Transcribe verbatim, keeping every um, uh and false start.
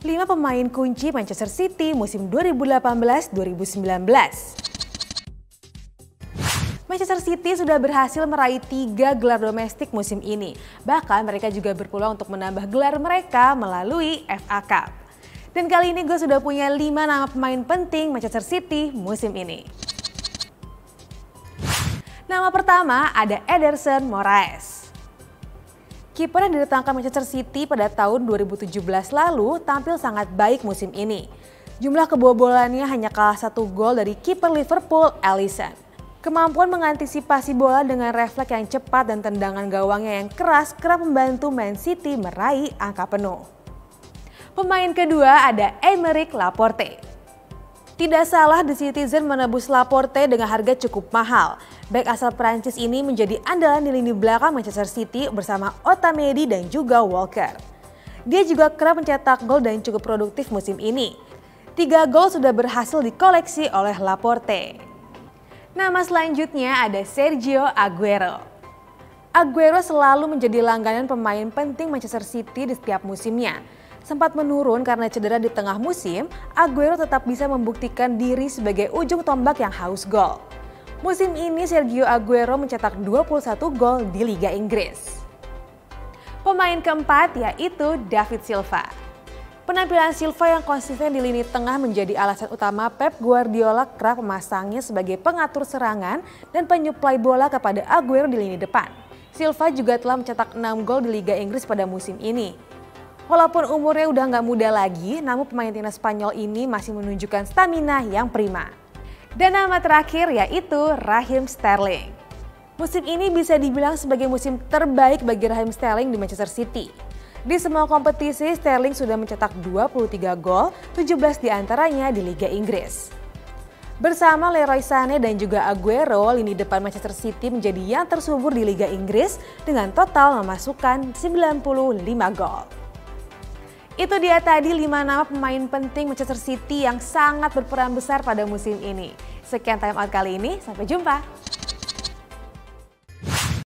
lima pemain kunci Manchester City musim dua ribu delapan belas dua ribu sembilan belas. Manchester City sudah berhasil meraih tiga gelar domestik musim ini. Bahkan mereka juga berpeluang untuk menambah gelar mereka melalui F A Cup. Dan kali ini gue sudah punya lima nama pemain penting Manchester City musim ini. Nama pertama ada Ederson Moraes. Kiper yang didatangkan Manchester City pada tahun dua ribu tujuh belas lalu tampil sangat baik musim ini. Jumlah kebobolannya hanya kalah satu gol dari kiper Liverpool, Alisson. Kemampuan mengantisipasi bola dengan refleks yang cepat dan tendangan gawangnya yang keras kerap membantu Man City meraih angka penuh. Pemain kedua ada Aymeric Laporte. Tidak salah The Citizen menebus Laporte dengan harga cukup mahal. Bek asal Prancis ini menjadi andalan di lini belakang Manchester City bersama Otamendi dan juga Walker. Dia juga kerap mencetak gol dan cukup produktif musim ini. Tiga gol sudah berhasil dikoleksi oleh Laporte. Nama selanjutnya ada Sergio Aguero. Aguero selalu menjadi langganan pemain penting Manchester City di setiap musimnya. Sempat menurun karena cedera di tengah musim, Aguero tetap bisa membuktikan diri sebagai ujung tombak yang haus gol. Musim ini Sergio Aguero mencetak dua puluh satu gol di Liga Inggris. Pemain keempat yaitu David Silva. Penampilan Silva yang konsisten di lini tengah menjadi alasan utama Pep Guardiola kerap memasangnya sebagai pengatur serangan dan penyuplai bola kepada Aguero di lini depan. Silva juga telah mencetak enam gol di Liga Inggris pada musim ini. Walaupun umurnya udah nggak muda lagi, namun pemain timnas Spanyol ini masih menunjukkan stamina yang prima. Dan nama terakhir yaitu Raheem Sterling. Musim ini bisa dibilang sebagai musim terbaik bagi Raheem Sterling di Manchester City. Di semua kompetisi, Sterling sudah mencetak dua puluh tiga gol, tujuh belas diantaranya di Liga Inggris. Bersama Leroy Sané dan juga Aguero, lini depan Manchester City menjadi yang tersubur di Liga Inggris dengan total memasukkan sembilan puluh lima gol. Itu dia tadi lima nama pemain penting Manchester City yang sangat berperan besar pada musim ini. Sekian Time Out kali ini, sampai jumpa.